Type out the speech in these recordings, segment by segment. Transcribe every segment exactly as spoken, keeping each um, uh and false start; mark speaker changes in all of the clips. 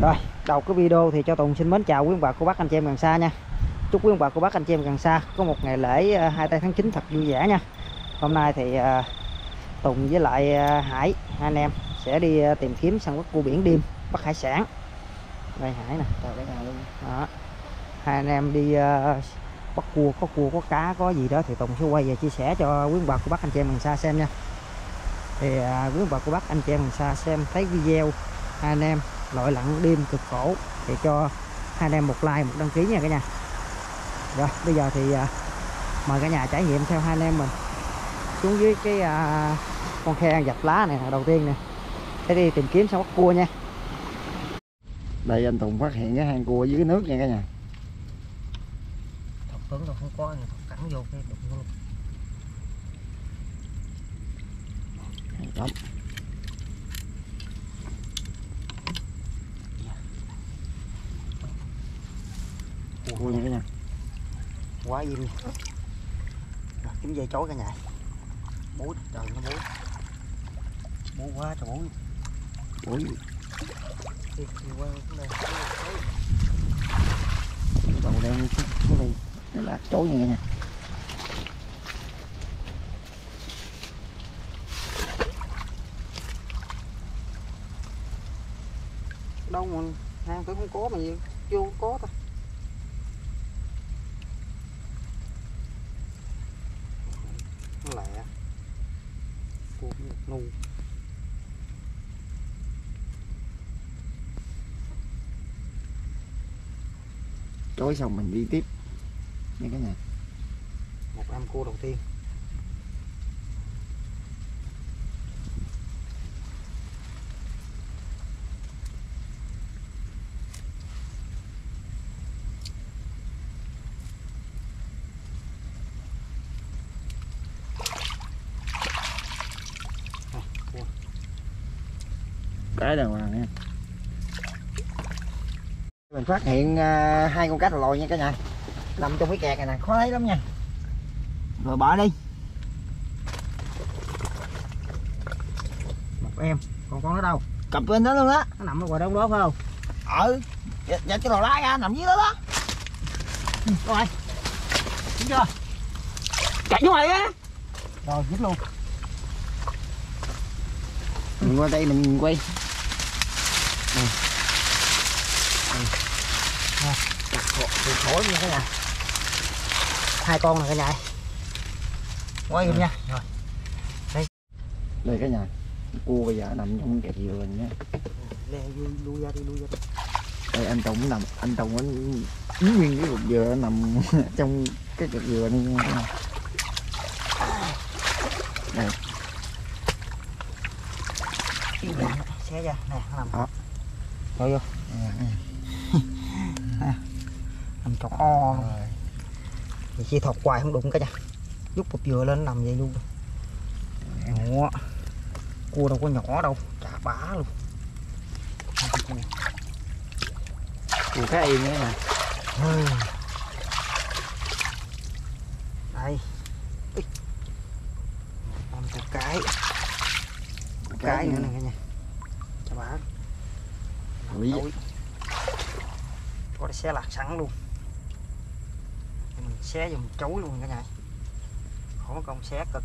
Speaker 1: Rồi, đầu cái video thì cho Tùng xin mến chào quý ông bà cô bác anh chị em gần xa nha. Chúc quý ông bà cô bác anh chị em gần xa có một ngày lễ hai tây tháng chín thật vui vẻ nha. Hôm nay thì uh, Tùng với lại uh, Hải, hai anh em sẽ đi uh, tìm kiếm săn bắt cua biển đêm, bắt hải sản. Đây Hải nè, chào cả nhà luôn. Đó. Hai anh em đi uh, bắt cua, có cua, có cá, có gì đó thì Tùng sẽ quay về chia sẻ cho quý ông bà cô bác anh chị em gần xa xem nha. Thì uh, quý ông bà cô bác anh chị em gần xa xem thấy video hai anh em lội lặn đêm cực khổ thì cho hai anh em một like, một đăng ký nha cả nhà. Rồi bây giờ thì uh, mời cả nhà trải nghiệm theo hai anh em mình xuống dưới cái uh, con khe dập lá này đầu tiên nè, sẽ đi tìm kiếm săn bắt cua nha.
Speaker 2: Đây anh Tùng phát hiện cái hang cua dưới nước nha cả nhà.
Speaker 1: Thật tướng đâu không có, cắn vô cái đụng luôn.
Speaker 2: Đó. Cua nha cả nhà.
Speaker 1: Quá im nha. Rồi, kiếm dây chối cả nhà. Bối trời nó bối. Bối quá trời bối.
Speaker 2: Bối.
Speaker 1: Đi qua đây.
Speaker 2: Đầu đen xuống đây. Nó là chối nha cả nhà.
Speaker 1: Đâu mà hang tôi không có mà gì vô có thôi. Nó lẹ. Cua nu.
Speaker 2: Chối xong mình đi tiếp nha cả nhà.
Speaker 1: Một em cua đầu tiên.
Speaker 2: Cái đàng hoàng nha. Mình phát hiện uh, hai con cá thò lòi nha cả nhà, nằm trong cái kẹt này nè, khó thấy lắm nha. Rồi bỏ đi.
Speaker 1: Một em, còn con nó đâu?
Speaker 2: Cặp bên đó luôn đó.
Speaker 1: Nó nằm ở ngoài đông đó phải không?
Speaker 2: Ừ, dạ, dạ cái lò lá ra nằm dưới đó đó.
Speaker 1: Ừ, rồi. Đúng chưa? Chạy xuống ngoài á. Rồi, giết luôn.
Speaker 2: Mình qua đây mình quay. Này.
Speaker 1: Này. Chặt khổ, khổ nha cả nhà. Hai con này cả nhà. Quay giùm nha. Rồi. Đây.
Speaker 2: Đây cả nhà. Cua bây giờ nằm trong kẹt dừa nha.
Speaker 1: Lê lui, lui ra đi, lui ra đi.
Speaker 2: Đây anh Tùng nằm, anh Tùng anh nguyên cái cục dừa nằm trong cái kẹt dừa này nha. Đây.
Speaker 1: Xé ra, nè, nó nằm.
Speaker 2: Đó.
Speaker 1: Rồi vô. Nằm tròn o luôn. Thì chia thọt hoài không đụng cả nhà. Giúp cục dừa lên nằm vậy luôn. Ủa. Cua đâu có nhỏ đâu, chả bá luôn.
Speaker 2: Cua cá im nữa nè.
Speaker 1: Ừ. Đây. Một cua cái. Cua cái nữa nè cả nhà. Chả bá. Tối. Có để xé lạc sẵn luôn. Mình xé dùng chối luôn cả nhà. Khỏi công xé cực.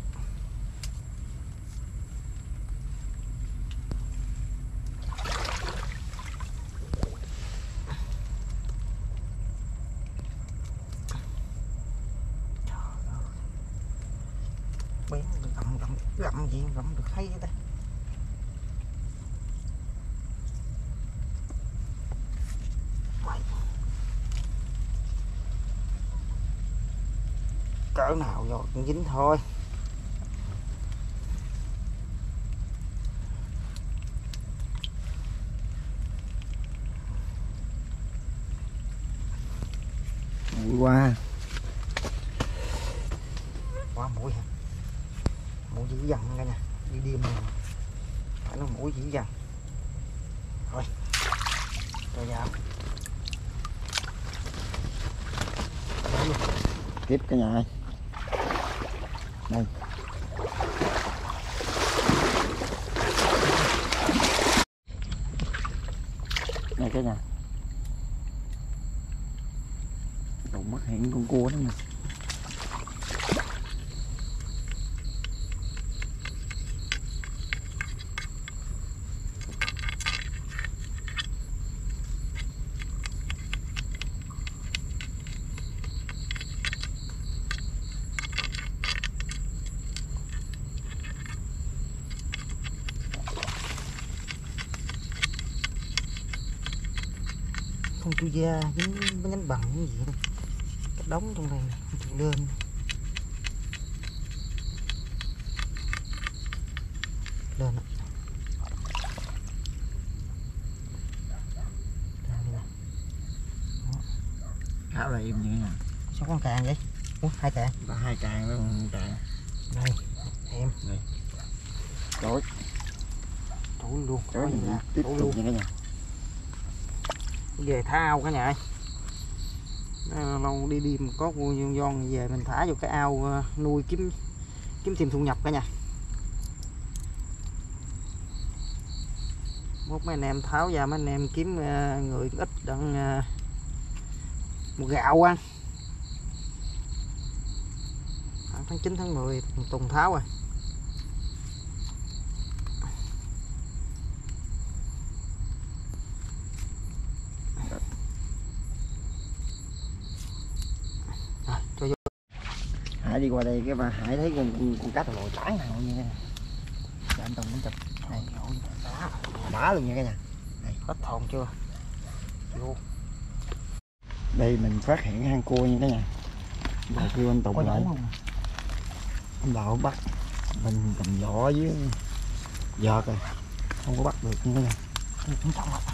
Speaker 1: Bén gặm gặm gặm gì gặm được hay ta. Mày. Cỡ nào rồi cũng dính thôi.
Speaker 2: Mũi qua.
Speaker 1: Quá mũi hả? Mũi dữ dằn cả nhà. Đi đêm này phải nó mũi dữ dằn. Rồi. Cho vào.
Speaker 2: Tiếp cả nhà ơi. Đây. Đây. này cả nhà. Đụng mất hiện con cua đó mà.
Speaker 1: Con chui da với với nhánh bằng cái gì đây, cái đống trong này không chịu lên. Lên á.
Speaker 2: Khá là im như thế nào.
Speaker 1: Sao con càng vậy? Ủa, hai càng.
Speaker 2: Là hai càng đó, con càng.
Speaker 1: Đây, em.
Speaker 2: Đây. Trời.
Speaker 1: Đủ luôn.
Speaker 2: Trời tiếp tục luôn nha cả nhà.
Speaker 1: Về thả ao cả nhà ơi. À, lâu đi đi mà có cua giòn giòn về mình thả vô cái ao nuôi kiếm kiếm thêm thu nhập cả nhà. Mốt mấy anh em tháo ra mấy anh em kiếm uh, người ít đặng uh, một gạo ăn. Tháng chín tháng mười tuần tháo rồi. Rồi, cho vô.
Speaker 2: Hải đi qua đây cái bà Hải thấy con con, con cá thầu lòi trắng nào như thế này. Để anh Tùng muốn chụp. Này, bá luôn nha cả nhà. Đây,
Speaker 1: Hết thòn chưa? Vô.
Speaker 2: Đây mình phát hiện hang cua nha cả nhà. Rồi kêu anh Tùng lại. Anh Bảo bắt mình cầm giỏ với vợt rồi. Không có bắt được nha cả nhà.
Speaker 1: Cũng trọng rồi.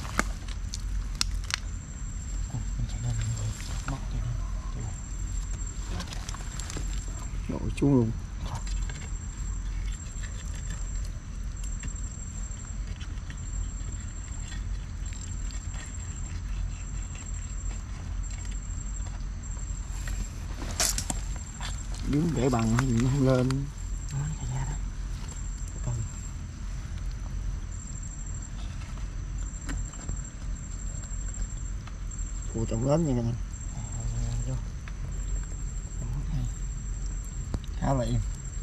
Speaker 2: Đội xuống luôn. Đứng để bằng hay gì không lên. Cua trọng lớn nha cả nhà. Khá là im.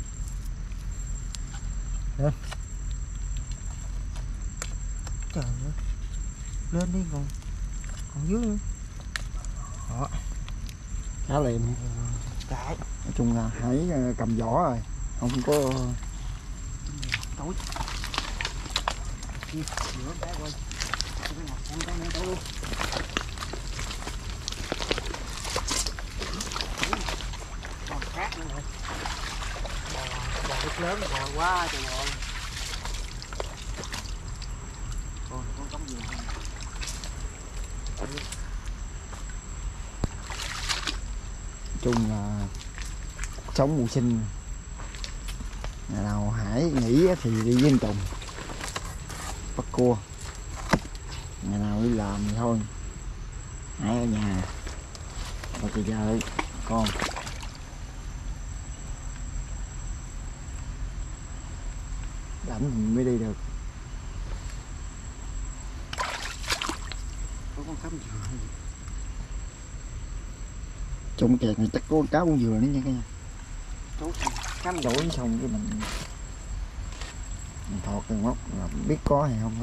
Speaker 1: Lên. Trời ơi. Lên đi còn còn dưới nữa. Đó.
Speaker 2: Khá là im.
Speaker 1: Cái.
Speaker 2: Nói chung là Hải cầm giỏ rồi, không có
Speaker 1: tối. Giữa cái quay. Cái ngọc con cái nữa tối luôn. Còn khác nữa rồi. Bò, bò rất lớn, bò quá trời ơi. Còn con cống gì không?
Speaker 2: chung là sống mùa sinh. Ngày nào Hải nghỉ thì đi với anh Tùng bắt cua, ngày nào đi làm thì thôi Hải ở nhà và chị vợ con. Rảnh thì mới đi được.
Speaker 1: Có con cắm dừa hay gì?
Speaker 2: Trong kẹt này chắc có cá con dừa nữa nha cả nhà.
Speaker 1: Trốn cắm
Speaker 2: Đổi xong cái mình mình thọt từng móc là biết có hay không thôi.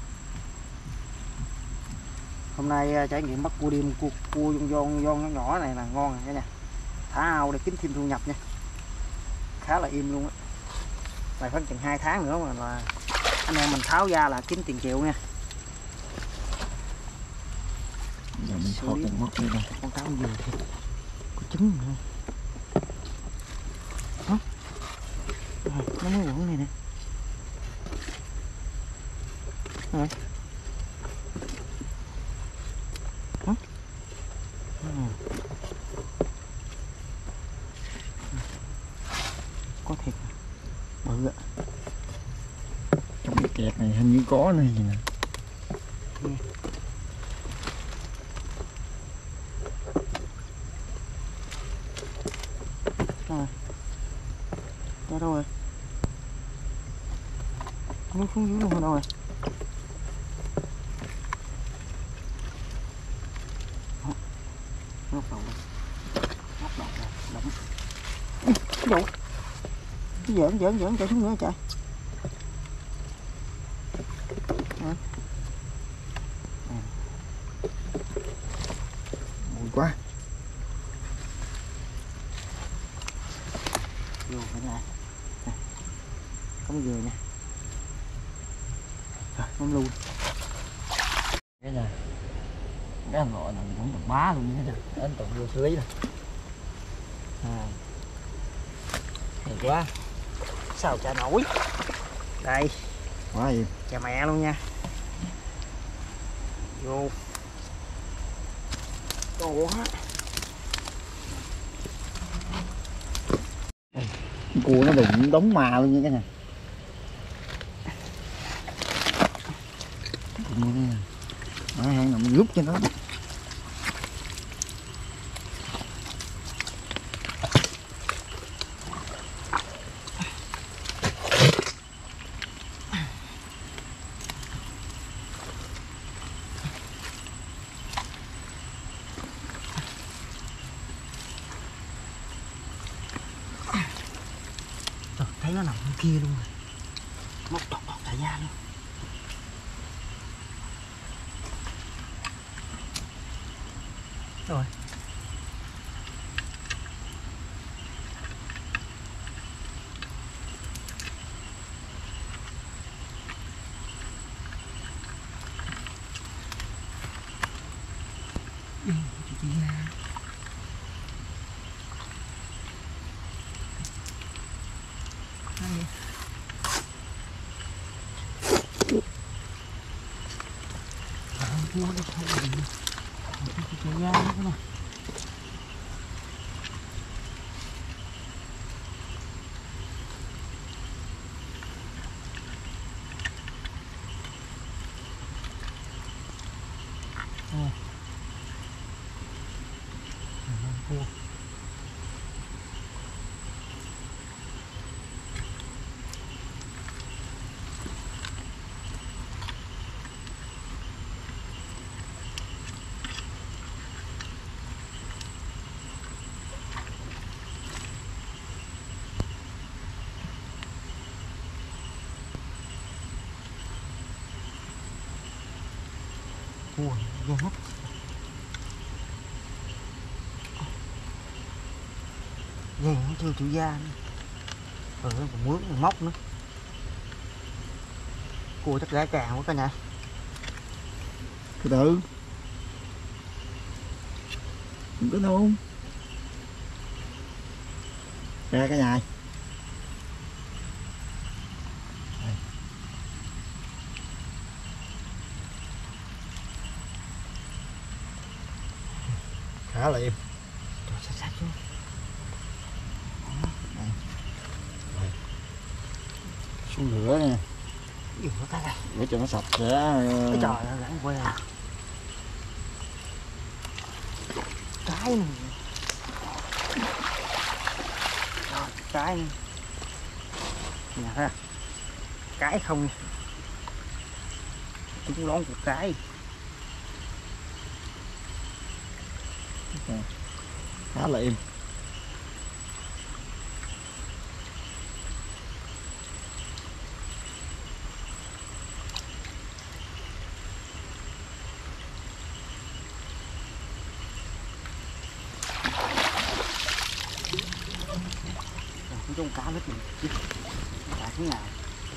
Speaker 1: Hôm nay uh, trải nghiệm bắt cua đêm, cua cua giòn giòn giòn nhỏ nhỏ này là ngon rồi cả nhà. Thả ao để kiếm thêm thu nhập nha. Khá là im luôn á. Này khoảng chừng hai tháng nữa mà là anh em mình tháo ra là kiếm tiền triệu nha.
Speaker 2: Giờ mình thọt từng móc đi đây.
Speaker 1: Con cá con dừa thì có trứng nữa. Hả? À, nó mới quẩn này nè. Rồi. Hả? À. Có thiệt bự ạ.
Speaker 2: Trong cái kẹt này hình như có này gì nè.
Speaker 1: Ừ. Rồi. Ra đâu rồi? Nó xuống dưới luôn rồi đâu rồi? giỡn giỡn giỡn chạy xuống nữa trời. À.
Speaker 2: Mùi quá.
Speaker 1: Vô cái này. Không vừa nha. Rồi, không luôn. Cái này. Cái anh gọi là cũng tầm bá luôn nha. Anh tụi vô xử lý rồi. À. Hay quá. Sao chả nổi. Đây.
Speaker 2: Quá gì.
Speaker 1: Chà mẹ luôn nha. Vô. Ủa.
Speaker 2: Cua nó đụng đống mà luôn như cái này. Đó, hang nằm rút cho nó.
Speaker 1: Trời, thấy nó nằm bên kia luôn rồi. Móc tọt tọt cả da luôn. Rồi. Ừ, chị ra. Đây. Nó đi sao gì? Chị ra cái này. Đây. Cua. Cua vô hấp. Dây nó chưa chịu da nữa. Rồi nó còn mướn còn móc nữa. Cua chắc gái càng quá cả nhà.
Speaker 2: Từ từ. Đừng có nôn. Ra cái này. Khá là im.
Speaker 1: Trời, sát sát xuống.
Speaker 2: Xuống rửa nè.
Speaker 1: Dùng nó cái này.
Speaker 2: Để cho nó sạch sẽ.
Speaker 1: Cái trời ơi, gắn que à. Cái này. Rồi, cái này. Nè ha. Cái không. Chúng lón của cái.
Speaker 2: Khá là im.
Speaker 1: Trong cá hết mình chứ cá thế nào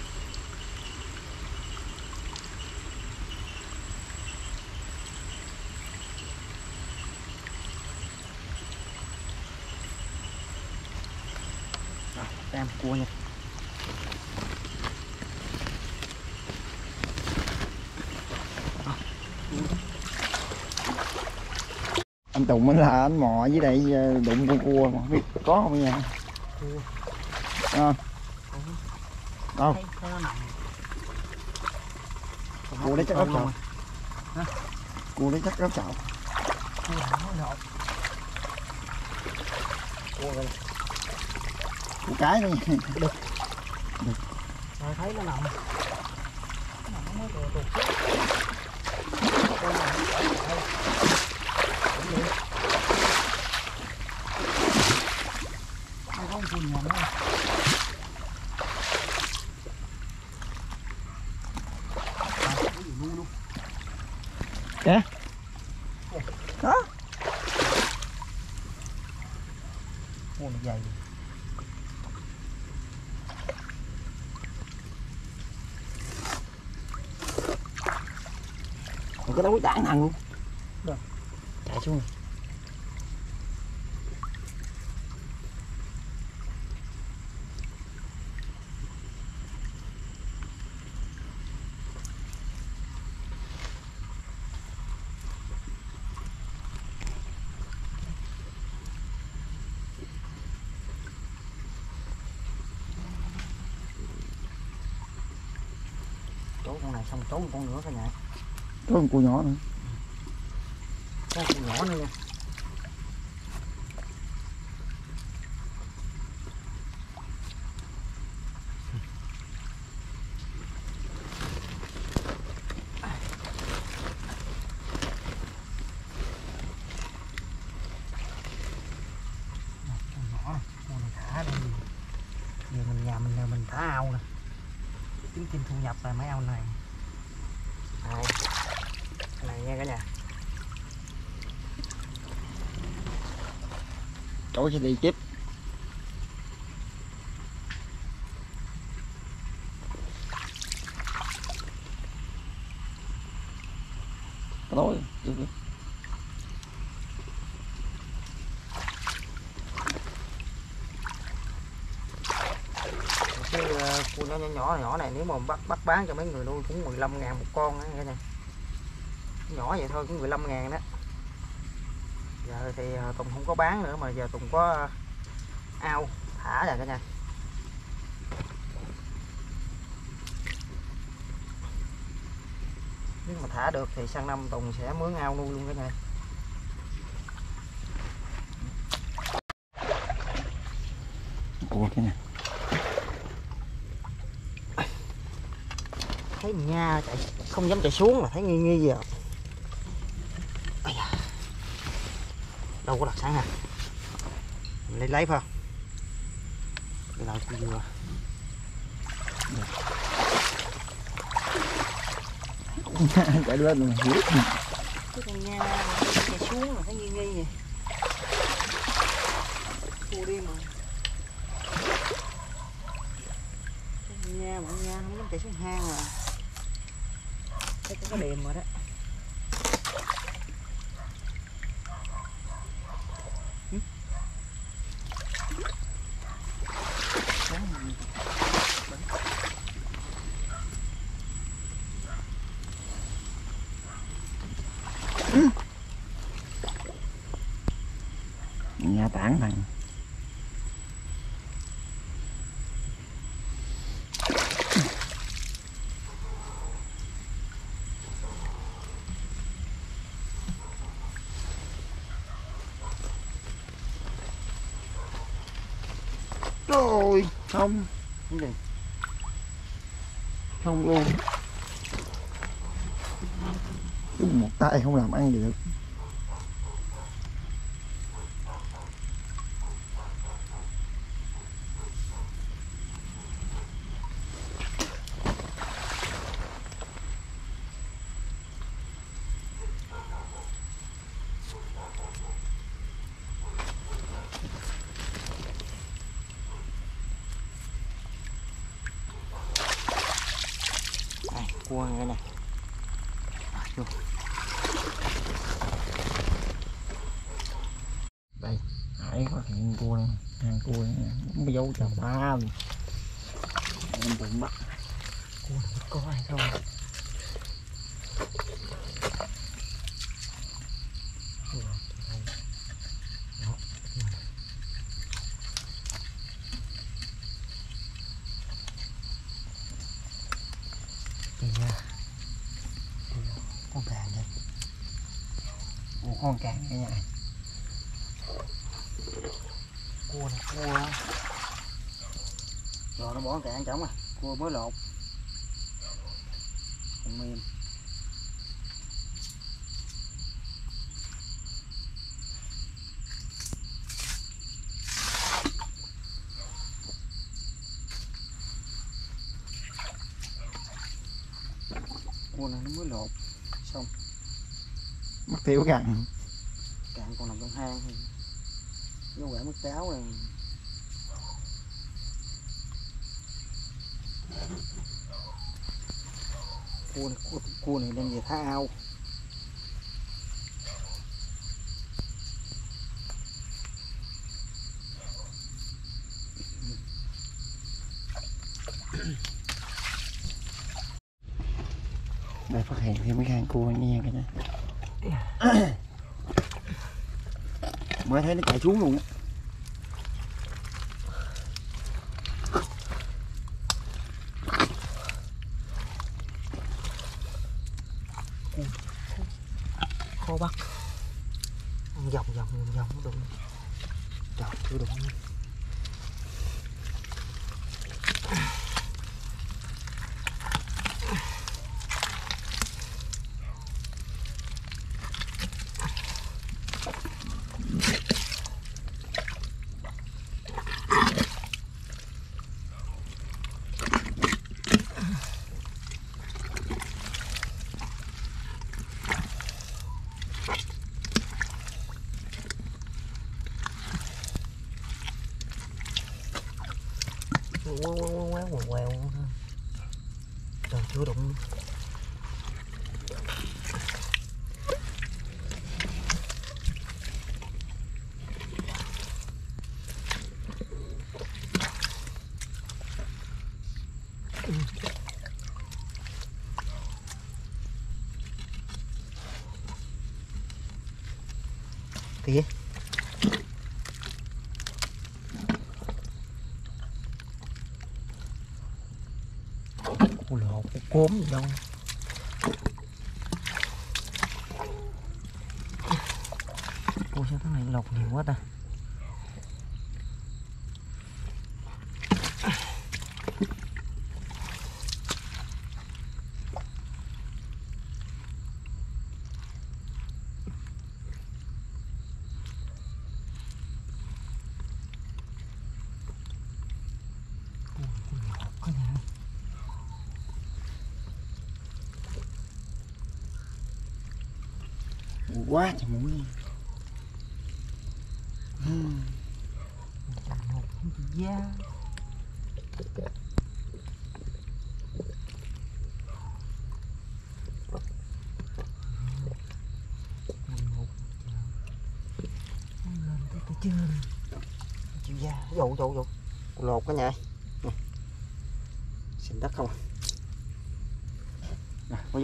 Speaker 1: rồi đem cua nha.
Speaker 2: Anh Tùng mới là anh mò dưới đây đụng con cua mà không biết có không nha.
Speaker 1: Cua.
Speaker 2: À. Đâu?
Speaker 1: Thấy, thấy nó nằm.
Speaker 2: Cua đấy chắc gấp chậu. Cua đấy chắc gấp chậu.
Speaker 1: Cua hẳn nó nộp. Cua rồi.
Speaker 2: Cua cái thôi nha.
Speaker 1: Được. Được. Rồi thấy nó nằm. Nó nằm nó mới tụt tụt xuống. Hai con cua nhà nữa.
Speaker 2: Kìa. Đó.
Speaker 1: Ô nó dày.
Speaker 2: Cái đó quý đạn thằng luôn.
Speaker 1: Rồi. Chạy xuống rồi. Trốn con này xong trốn con nữa cả nhà.
Speaker 2: Có con cua nhỏ nữa.
Speaker 1: Có con nhỏ nữa nha. Giờ mình nhà mình mình thả ao nè, kiếm thêm thu nhập là mấy ao này. Đây, cái này nha cả nhà.
Speaker 2: Chỗ sẽ đi tiếp. Tối.
Speaker 1: Cái uh, cua nhỏ, nhỏ nhỏ nhỏ này nếu mà bắt bắt bán cho mấy người nuôi cũng mười lăm ngàn một con á cả nhà. Nhỏ vậy thôi cũng mười lăm ngàn đó. Giờ thì uh, Tùng không có bán nữa mà giờ Tùng có uh, ao thả rồi cả nhà. Nếu mà thả được thì sang năm Tùng sẽ mướn ao nuôi luôn cả nhà.
Speaker 2: Ủa cái này.
Speaker 1: Thấy nha chạy không dám chạy xuống mà thấy nghi nghi giờ. Đâu có đặc sản hả? Mình lấy lấy phải không? Cái nào cũng vừa.
Speaker 2: Chạy lên rồi hiểu.
Speaker 1: Cái con nha chạy xuống mà thấy nghi nghi vậy. Cua đi mà. Cái nha mà nha không dám chạy xuống hang mà. Thấy có cái đềm rồi đó.
Speaker 2: Nhà tảng thằng. Rồi không
Speaker 1: Cái gì?
Speaker 2: không luôn. Đúng một tay không làm ăn gì được.
Speaker 1: Đây, cua này nè. Vô.
Speaker 2: Đây, Hải phát hiện cua này, hàng cua này, không có dấu chà ba luôn. Em tự bắt.
Speaker 1: Cua này có hay không? Con càng đây.
Speaker 2: Ủa, con càng cái này.
Speaker 1: Cua này cua. Rồi nó bỏ càng trống à. Cua mới lột. Còn mềm. Cua này nó mới lột xong.
Speaker 2: Mất tiêu cạn.
Speaker 1: Cạn còn nằm trong hang thì vô quẻ mất cháo rồi. Cua này, cua, cua này đem về thả ao.
Speaker 2: Đây phát hiện thêm mấy hang cua nha cả nhà. Mới thấy nó chạy xuống luôn.
Speaker 1: Kho bắt ăn vòng vòng vòng vòng nó đụng. Trời, chưa đụng. Quéo quéo quéo quéo quéo. Trời, chưa đụng. Tía. Ôi lột cái cốm gì đâu. Ôi sao cái này lột nhiều quá ta.
Speaker 2: Quá trời mũi.
Speaker 1: Một da. Lên tới tới trên. Chịu da, dụ dụ dụ. Lột cả nhà. Xin đất không à. Nè, vô vô.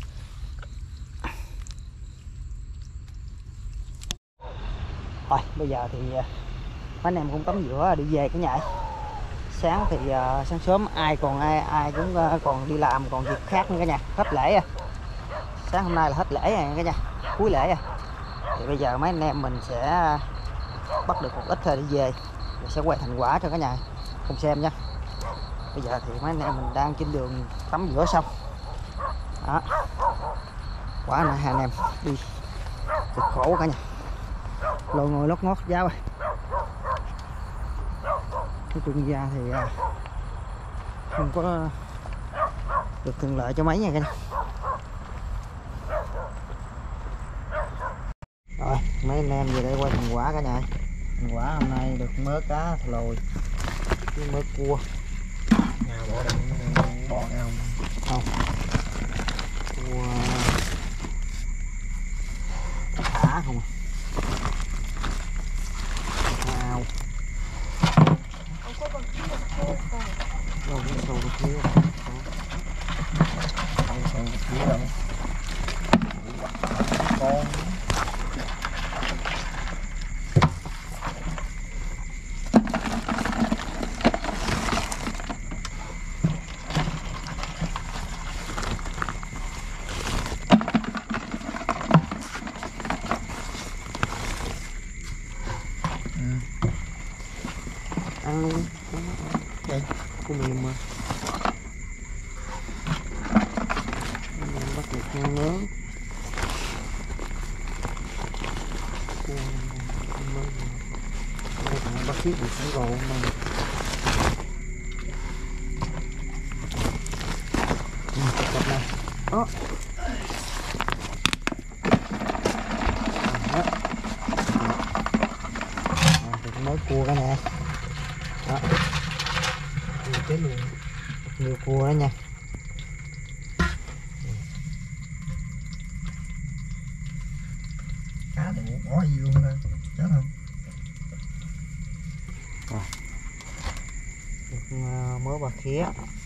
Speaker 1: Rồi bây giờ thì mấy anh em cũng tắm rửa đi về cả nhà. Sáng thì uh, sáng sớm ai còn ai ai cũng uh, còn đi làm còn việc khác nữa cả nhà. Hết lễ à. Sáng hôm nay là hết lễ à cả nhà, cuối lễ à. Thì bây giờ mấy anh em mình sẽ bắt được một ít thôi đi về, rồi sẽ quay thành quả cho cả nhà cùng xem nha. Bây giờ thì mấy anh em mình đang trên đường tắm rửa xong đó. Quả này hai anh em đi cực khổ cả nhà, lội ngồi lót ngót giáo rồi. Cái trung gia thì không có được thuận lợi cho mấy nha cả nhà. Rồi mấy anh em về đây quay thành quả cả nhà. Thành quả hôm nay được mớ cá lồi với mớ cua.
Speaker 2: Nào bỏ đây bỏ nào
Speaker 1: Không, cua thả không à. Ao đâu có sâu được kia.
Speaker 2: không sao kia đâu con.
Speaker 1: Ăn luôn
Speaker 2: Đây
Speaker 1: của mình mà mình bắt được con lớn cua mới đây còn bắt xiết được cái gồ mà cặp này đó. cua cả nè. Đó. Chết luôn. Nhiều cua đó nha.
Speaker 2: Cá thì bỏ gì luôn ta, chết không?
Speaker 1: Rồi. Được uh, mớ bạc khía.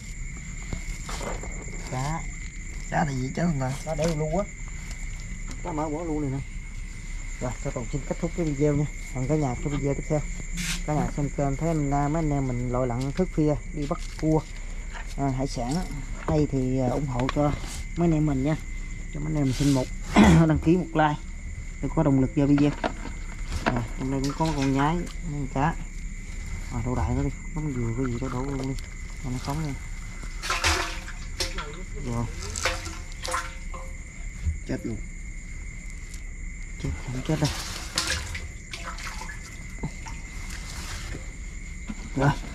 Speaker 1: Cá.
Speaker 2: Cá là gì chết không ta?
Speaker 1: Cá để luôn á. Cá mở bỏ luôn này nè. Rồi, cho Tùng xin kết thúc cái video nha. Hẹn cả nhà cái video tiếp theo. Cả nhà xem kênh thấy mấy anh em mình lội lặn thức khuya đi bắt cua à, hải sản hay thì uh, ủng hộ cho mấy anh em mình nha. Cho mấy anh em mình xin một đăng ký một like để có động lực vào video. À, trong đây cũng có con nhái con cá. À, đổ đại nó đi, nó vừa cái gì đó đổ luôn đi cho nó sống nha. Rồi.
Speaker 2: Chết luôn.
Speaker 1: Chết không chết đâu. Rồi.